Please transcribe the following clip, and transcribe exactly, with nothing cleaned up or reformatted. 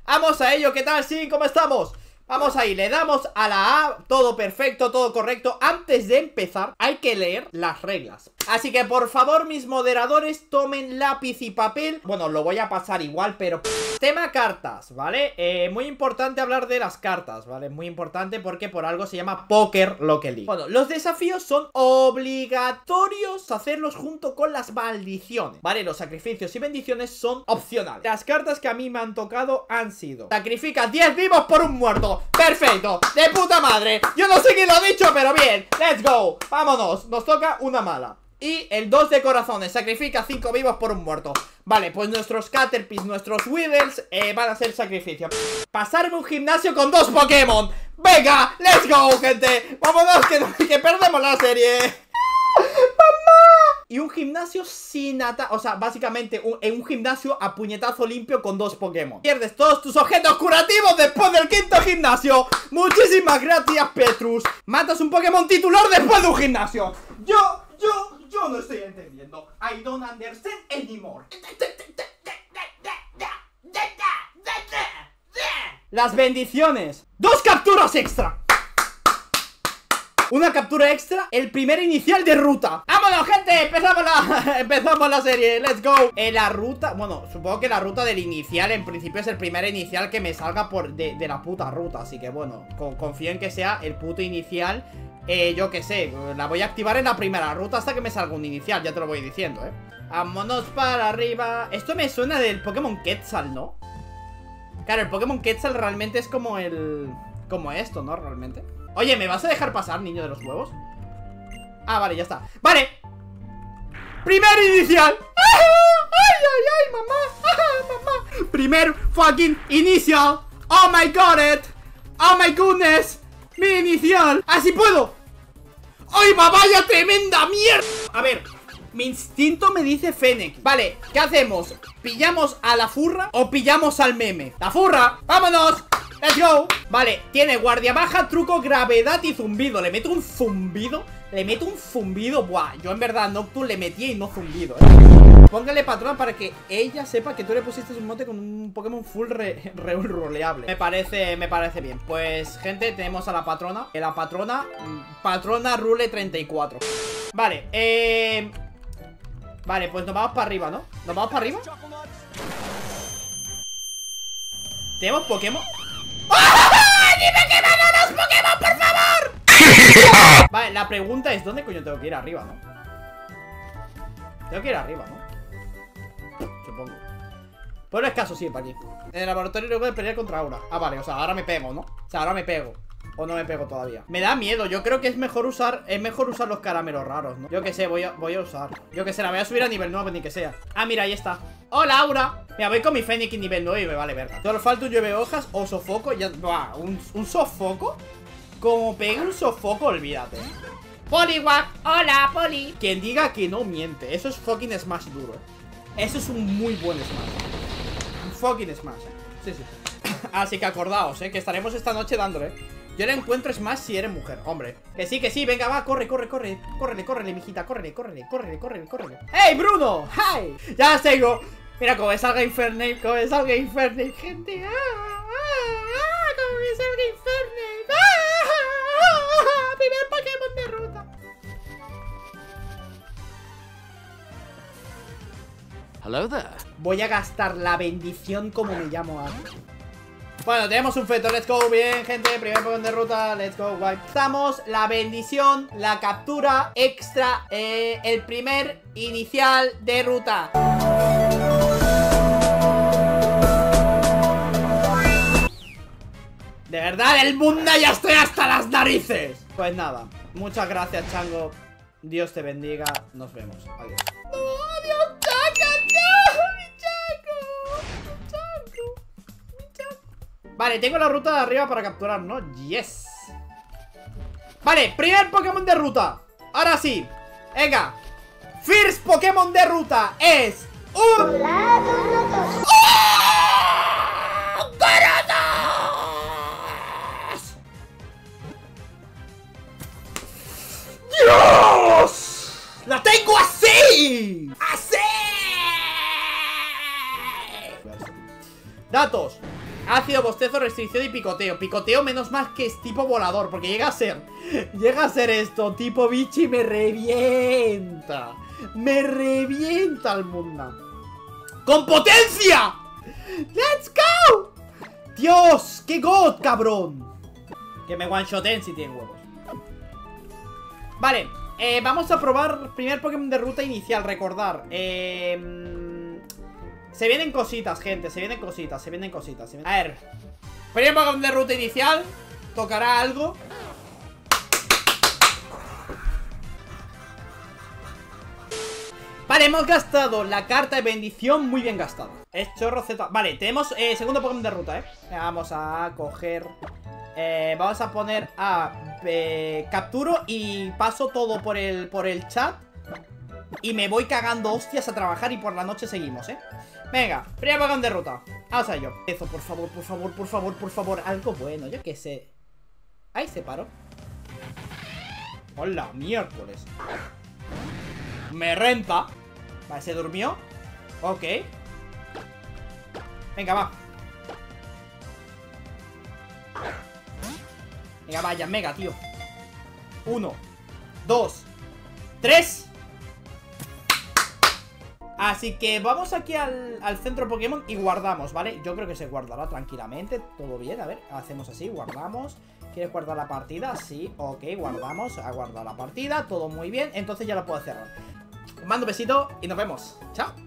Vamos a ello, ¿qué tal? Sí, ¿cómo estamos? Vamos ahí, le damos a la A, todo perfecto, todo correcto. Antes de empezar, hay que leer las reglas. Así que por favor, mis moderadores, tomen lápiz y papel. Bueno, lo voy a pasar igual, pero... Tema cartas, ¿vale? Eh, muy importante hablar de las cartas, ¿vale? Muy importante porque por algo se llama Poker Rocket League. Bueno, los desafíos son obligatorios hacerlos junto con las maldiciones, ¿vale? Los sacrificios y bendiciones son opcionales. Las cartas que a mí me han tocado han sido: sacrifica diez vivos por un muerto. Perfecto, de puta madre. Yo no sé quién lo ha dicho, pero bien. Let's go, vámonos, nos toca una mala. Y el dos de corazones, sacrifica cinco vivos por un muerto. Vale, pues nuestros Caterpies, nuestros Weedles eh, van a ser sacrificio. Pasarme un gimnasio con dos Pokémon. Venga, let's go, gente. Vámonos, que, que perdemos la serie. ¡Mamá! Y un gimnasio sin ata... O sea, básicamente un, en un gimnasio a puñetazo limpio con dos Pokémon. Pierdes todos tus objetos curativos después del quinto gimnasio. Muchísimas gracias, Petrus. Matas un Pokémon titular después de un gimnasio. Yo, yo... Yo no estoy entendiendo. I don't understand anymore. Las bendiciones. Dos capturas extra. Una captura extra, el primer inicial de ruta. ¡Vámonos, gente! Empezamos la, empezamos la serie, let's go. En la ruta, bueno, supongo que la ruta del inicial en principio es el primer inicial que me salga por de, de la puta ruta. Así que bueno, con, confío en que sea el puto inicial. Eh, yo qué sé, la voy a activar en la primera ruta hasta que me salga un inicial, ya te lo voy diciendo, eh. Vámonos para arriba. Esto me suena del Pokémon Quetzal, ¿no? Claro, el Pokémon Quetzal realmente es como el... Como esto, ¿no? Realmente. Oye, ¿me vas a dejar pasar, niño de los huevos? Ah, vale, ya está. ¡Vale! ¡Primer inicial! ¡Ay, ay, ay, mamá! ¡Ah, mamá! Primer fucking inicial. ¡Oh, my God! It. ¡Oh, my goodness! ¡Mi inicial! ¡Así puedo! ¡Ay, vaya tremenda mierda! A ver, mi instinto me dice Fennec. Vale, ¿qué hacemos? ¿Pillamos a la furra o pillamos al meme? ¡La furra! ¡Vámonos! ¡Let's go! Vale, tiene guardia baja, truco, gravedad y zumbido. ¿Le meto un zumbido? Le meto un zumbido. Buah, yo en verdad Nocturne le metí y no zumbido, ¿eh? Póngale patrona para que ella sepa que tú le pusiste un mote con un Pokémon full re, re roleable. Me parece, me parece bien. Pues, gente, tenemos a la patrona. Que la patrona, patrona rule treinta y cuatro. Vale, eh... Vale, pues nos vamos para arriba, ¿no? ¿Nos vamos para arriba? ¿Tenemos Pokémon? ¡Oh! ¡Dime que me dan los Pokémon, por favor! Vale, la pregunta es: ¿dónde coño tengo que ir? Arriba, ¿no? Tengo que ir arriba, ¿no? Supongo. Pues no es caso, sí, para aquí. En el laboratorio no puedo pelear contra Aura. Ah, vale, o sea, ahora me pego, ¿no? O sea, ahora me pego. O no me pego todavía. Me da miedo, yo creo que es mejor usar Es mejor usar los caramelos raros, ¿no? Yo que sé, voy a, voy a usar Yo que sé, la voy a subir a nivel nueve, ni que sea. Ah, mira, ahí está. ¡Hola, Aura! Mira, voy con mi Fennec en nivel nueve y me vale verga. Solo falta un llueve hojas o sofoco. Ya, buah, ¿un, un sofoco? Como pegue un sofoco, olvídate. Poliwag, hola, Poli. Quien diga que no miente. Eso es fucking Smash duro, ¿eh? Eso es un muy buen Smash. Un fucking Smash. Sí, sí. Así que acordaos, ¿eh? Que estaremos esta noche dándole. Yo le encuentro Smash si eres mujer, hombre. Que sí, que sí, venga, va, corre, corre, corre. Córrele, córrele, mijita, córrele, córrele, córrele, córrele, córrele. ¡Hey, Bruno! ¡Hi! Ya las tengo. Mira, como me salga Infernape, como me salga Infernape, gente. ¡Ah! ¡Ah! ¡Ah! Como me salga Infernape. ¡Ah! ¡Ah! ¡Ah! Primer Pokémon de ruta. Hello there. Voy a gastar la bendición como me llamo antes. Bueno, tenemos un feto, let's go, bien, gente. Primer Pokémon de ruta, let's go, guay. Estamos, la bendición, la captura extra, eh, el primer inicial de ruta. De verdad, el mundo ya estoy hasta las narices. Pues nada, muchas gracias, Chango. Dios te bendiga, nos vemos, adiós. No, adiós, Chaco, no, mi Chaco, mi Chaco. Vale, tengo la ruta de arriba para capturar, ¿no? Yes. Vale, primer Pokémon de ruta. Ahora sí, venga. First Pokémon de ruta es un... ¡Oh! ¡Gyarados! ¡Dios! ¡La tengo así! ¡Así! Datos. Ácido, bostezo, restricción y picoteo. Picoteo menos mal que es tipo volador, porque llega a ser Llega a ser esto, tipo bicho, y me revienta. Me revienta el mundo. ¡Con potencia! ¡Let's go! ¡Dios! ¡Qué god, cabrón! Que me one-shoten si tienen huevos. Vale, eh, vamos a probar primer Pokémon de ruta inicial. Recordar eh, se vienen cositas, gente. Se vienen cositas, se vienen cositas se vienen... A ver, primer Pokémon de ruta inicial. Tocará algo. Vale, hemos gastado la carta de bendición. Muy bien gastada. Es chorro Z. Vale, tenemos eh, segundo Pokémon de ruta, eh Vamos a coger eh, Vamos a poner a eh, capturo y paso todo por el, por el chat. Y me voy cagando hostias a trabajar. Y por la noche seguimos, eh Venga, primer Pokémon de ruta. Vamos a ello. Eso, por favor, por favor, por favor, por favor. Algo bueno, yo qué sé. Ahí se paró. Hola, miércoles. Me renta. Vale, se durmió. Ok. Venga, va. Venga, vaya, mega, tío. Uno, dos, tres. Así que vamos aquí al, al centro Pokémon y guardamos, ¿vale? Yo creo que se guardará tranquilamente. Todo bien, a ver, hacemos así, guardamos. ¿Quieres guardar la partida? Sí, ok, guardamos. Ha guardado la partida, todo muy bien. Entonces ya lo puedo cerrar. Os mando un besito y nos vemos. Chao.